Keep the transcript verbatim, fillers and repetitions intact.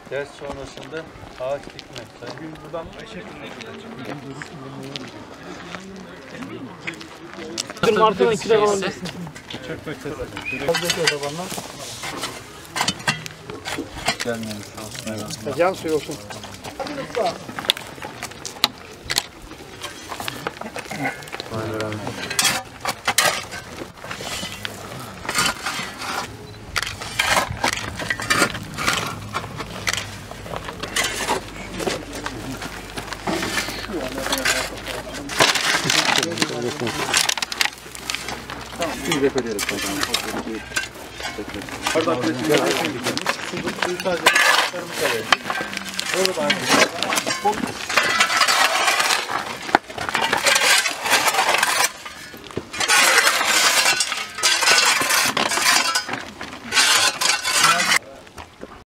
Ders sonrasında ağaç dikmek. Bugün buradan Ayşe Martı'dan iki defa alabilirsin. Çok bekledim. Fazlaki otobandan. Gelmemiş olsun. Can suyu olsun. Aynen. Tamam, suyu def ederiz. Pardon, suyu sadece çıkarmış alalım. Olur mu?